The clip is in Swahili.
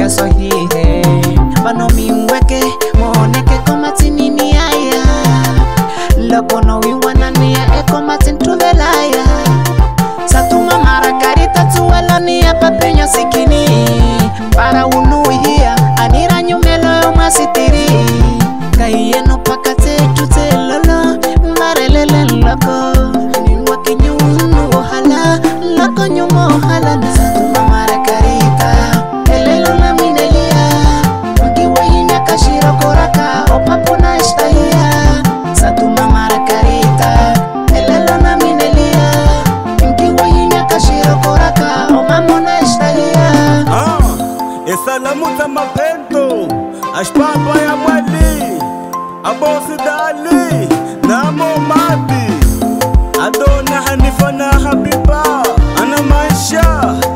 que sohihe bano miweke moneke koma tinini aya loko no wiwana niya ekoma tintubelaya satuma mara karita tuwela niya papenya sikini para unuhia anira nyumelo masitiri kayeno pakate tutelolo marelele loko niwa kinyunu hala loko nyumo hala satuma mara karita elelo na minelia mkiwainya kashiro koraka opapuna istahia satuma mara karita elelo na minelia mkiwainya kashiro koraka opapuna istahia. Salamu za mapendo ashpapa ya mwali abosi dali na momadi adona hanifa na habiba ana maisha